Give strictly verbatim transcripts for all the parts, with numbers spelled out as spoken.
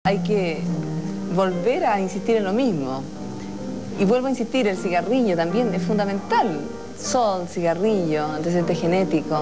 hay que volver a insistir en lo mismo. Y vuelvo a insistir, el cigarrillo también es fundamental. Sol, cigarrillo, antecedente genético,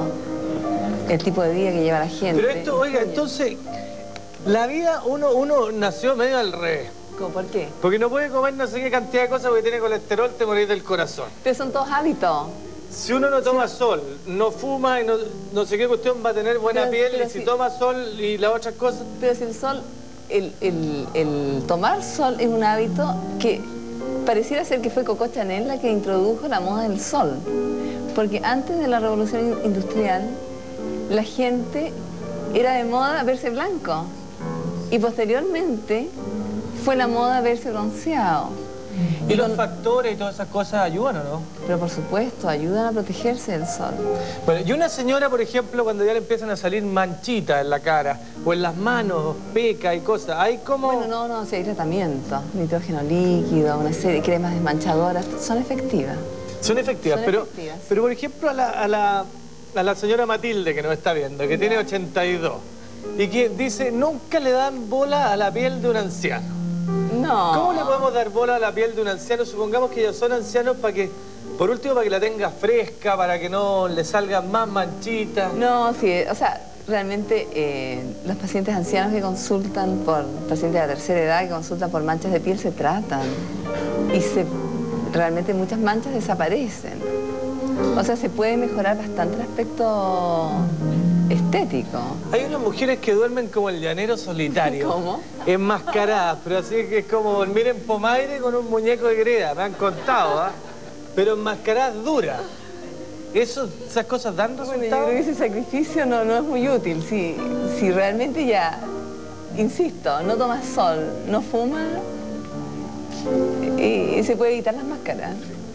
el tipo de vida que lleva la gente. Pero esto, oiga, entonces, la vida, uno, uno nació medio al revés. ¿Cómo? ¿Por qué? Porque no puede comer no sé qué cantidad de cosas porque tiene colesterol, te morís del corazón. Pero son todos hábitos. Si uno no toma sol, no fuma y no, no sé qué cuestión, va a tener buena pero, piel, pero y si sí. toma sol y las otras cosas... Pero si el sol, el, el, el tomar sol es un hábito que pareciera ser que fue Coco Chanel la que introdujo la moda del sol. Porque antes de la revolución industrial, la gente era de moda verse blanco. Y posteriormente fue la moda verse bronceado. ¿Y, y los con... factores y todas esas cosas ayudan o no? Pero por supuesto, ayudan a protegerse del sol. Bueno, y una señora, por ejemplo, cuando ya le empiezan a salir manchitas en la cara, o en las manos, peca y cosas, hay como... Bueno, no, no, si hay tratamientos, nitrógeno líquido, una serie de cremas desmanchadoras, son efectivas. Son efectivas, son pero, efectivas. pero por ejemplo, a la, a, la, a la señora Matilde, que nos está viendo, que ya tiene ochenta y dos, y que dice, nunca le dan bola a la piel de un anciano. No. ¿Cómo le podemos dar bola a la piel de un anciano? Supongamos que ellos son ancianos para que, por último, para que la tenga fresca, para que no le salgan más manchitas. No, sí, o sea, realmente eh, los pacientes ancianos que consultan por, pacientes de la tercera edad que consultan por manchas de piel se tratan. Y se, realmente muchas manchas desaparecen. O sea, se puede mejorar bastante el aspecto estético. Hay unas mujeres que duermen como el llanero solitario. ¿Cómo? Enmascaradas, pero así que es como dormir en Pomaire con un muñeco de greda, me han contado, ¿ah? ¿eh? Pero enmascaradas duras. ¿Eso, ¿Esas cosas dan resultados? Bueno, yo creo que ese sacrificio no, no es muy útil. Si, si realmente ya, insisto, no tomas sol, no fumas, y, y se puede evitar las máscaras.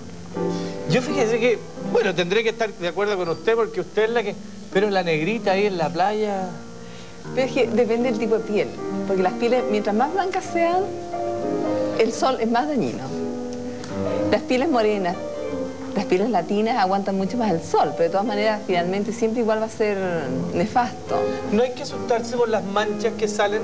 Yo fíjese que, bueno, tendré que estar de acuerdo con usted porque usted es la que... Pero la negrita ahí en la playa... Pero es que depende del tipo de piel, porque las pieles, mientras más blancas sean, el sol es más dañino. Las pieles morenas, las pieles latinas aguantan mucho más el sol, pero de todas maneras, finalmente, siempre igual va a ser nefasto. ¿No hay que asustarse por las manchas que salen?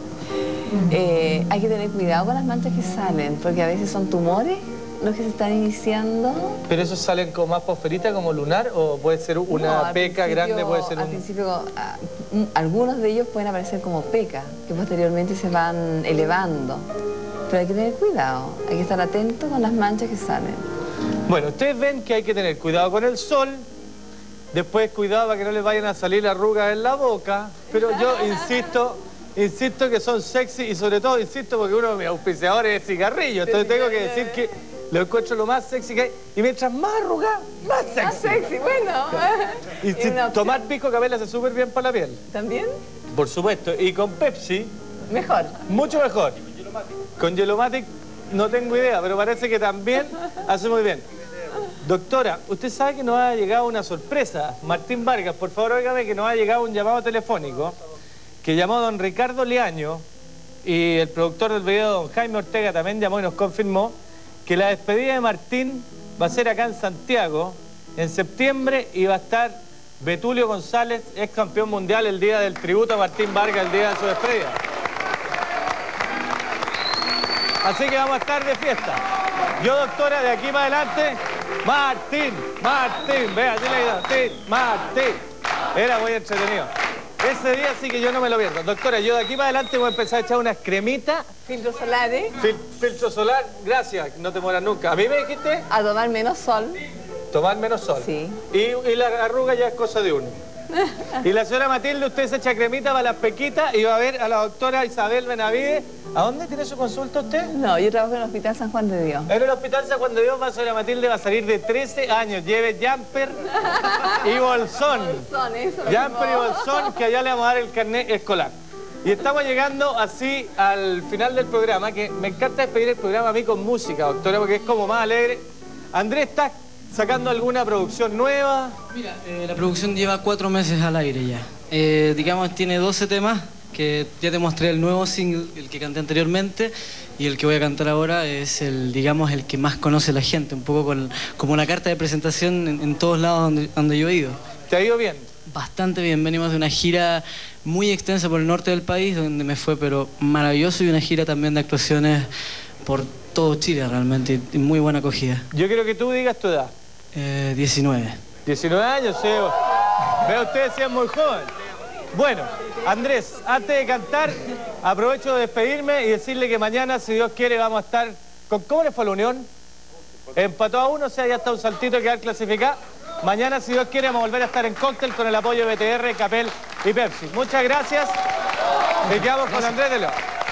Eh, hay que tener cuidado con las manchas que salen, porque a veces son tumores los que se están iniciando. ¿Pero esos salen como más fosferita, como lunar, o puede ser una no, peca grande, puede ser un...? Al principio, a, un, algunos de ellos pueden aparecer como pecas, que posteriormente se van elevando. Pero hay que tener cuidado, hay que estar atento con las manchas que salen. Bueno, ustedes ven que hay que tener cuidado con el sol, después cuidado para que no les vayan a salir arrugas en la boca, pero yo insisto... Insisto que son sexy y sobre todo insisto porque uno de mis auspiciadores es cigarrillo, entonces tengo que decir que lo encuentro lo más sexy que hay. Y mientras más arrugado, más sexy. Más sexy, bueno. Y si tomar pisco cabel hace súper bien para la piel. ¿También? Por supuesto. Y con Pepsi... Mejor. Mucho mejor. Con Yelomatic no tengo idea, pero parece que también hace muy bien. Doctora, usted sabe que nos ha llegado una sorpresa. Martín Vargas, por favor, óigame que nos ha llegado un llamado telefónico que llamó don Ricardo Leaño, y el productor del video, don Jaime Ortega, también llamó y nos confirmó que la despedida de Martín va a ser acá en Santiago en septiembre y va a estar Betulio González, ex campeón mundial, el día del tributo a Martín Vargas, el día de su despedida. Así que vamos a estar de fiesta. Yo, doctora, de aquí para adelante, Martín, Martín, vea, dile Martín, Martín. Era muy entretenido. Ese día sí que yo no me lo pierdo. Doctora, yo de aquí para adelante voy a empezar a echar unas cremitas. Filtro solar, ¿eh? Fil filtro solar, gracias, no te mueras nunca. ¿A mí me dijiste? A tomar menos sol. Tomar menos sol. Sí. Y, y la arruga ya es cosa de uno. Y la señora Matilde, usted se echa cremita para las pequitas y va a ver a la doctora Isabel Benavides. ¿A dónde tiene su consulta usted? No, yo trabajo en el Hospital San Juan de Dios. En el Hospital San Juan de Dios, la señora Matilde va a salir de trece años. Lleve jumper y bolsón. Bolsón, eso Jumper y bolsón, que allá le vamos a dar el carnet escolar. Y estamos llegando así al final del programa, que me encanta despedir el programa a mí con música, doctora, porque es como más alegre. Andrés, ¿estás sacando alguna producción nueva? Mira, eh, la producción lleva cuatro meses al aire ya. Eh, digamos, tiene doce temas, que ya te mostré el nuevo single, el que canté anteriormente, y el que voy a cantar ahora es el, digamos, el que más conoce la gente, un poco con, como una carta de presentación en, en todos lados donde, donde yo he ido. ¿Te ha ido bien? bastante bien. Venimos de una gira muy extensa por el norte del país, donde me fue pero maravilloso, y una gira también de actuaciones por todo Chile realmente, y muy buena acogida. Yo quiero que tú digas tu edad. Eh, diecinueve. diecinueve años, sí. Veo ustedes si es muy joven. Bueno, Andrés, antes de cantar, aprovecho de despedirme y decirle que mañana, si Dios quiere, vamos a estar con... ¿Cómo le fue a la Unión? Empató a uno, o sea, ya está un saltito que quedar clasificado. Mañana, si Dios quiere, vamos a volver a estar en cóctel con el apoyo de B T R, Capel y Pepsi. Muchas gracias. Y quedamos con Andrés de León.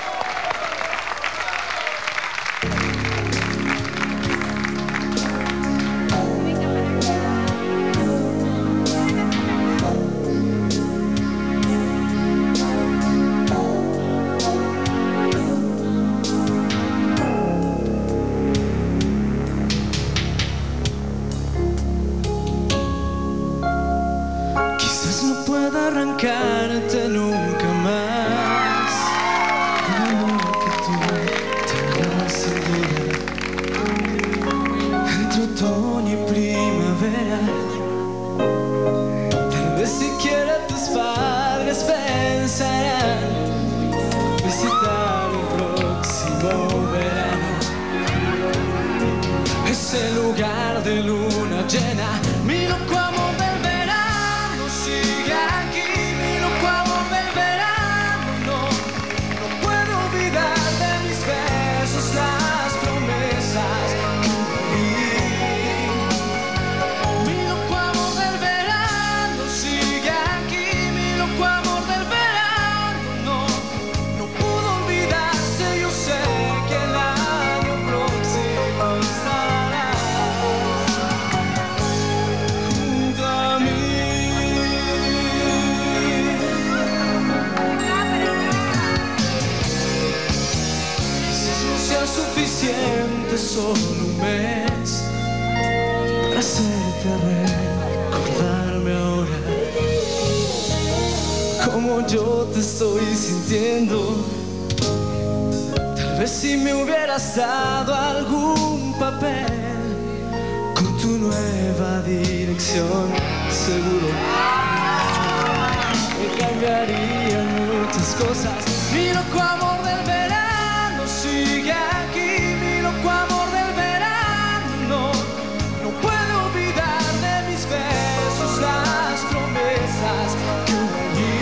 Arrancarte nunca más un amor que tú tendrás sin duda entre otoño y primavera. Tal vez siquiera tus padres pensarán visitar el próximo verano, ese lugar de luna llena. Mi loco amor del verano sigue aquí. Las promesas que viví. Mi loco amor del verano sigue aquí. Mi loco amor del verano no, no pudo olvidarse. Yo sé que el año próximo estará junto a mí. Suficiente solo un mes para hacerte recordarme ahora como yo te estoy sintiendo. Tal vez si me hubieras dado algún papel con tu nueva dirección, seguro me cambiarían muchas cosas. Mi loco amor del verano sigue aquí. Mi loco amor del verano no, no puedo olvidar de mis besos las promesas que viví.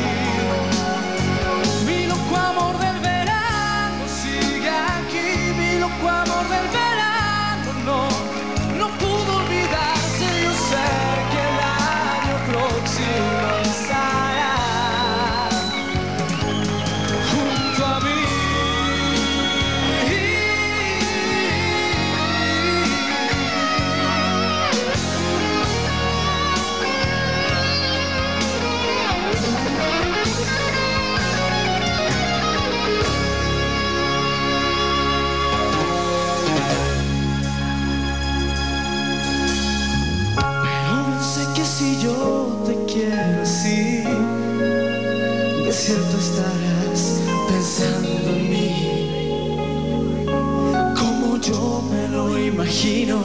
Mi loco amor del verano sigue aquí. Mi loco amor del verano no, no pudo olvidarse. Yo sé que el año próximo estará junto a mí. Si yo te quiero así, de cierto estarás pensando en mí, como yo me lo imagino.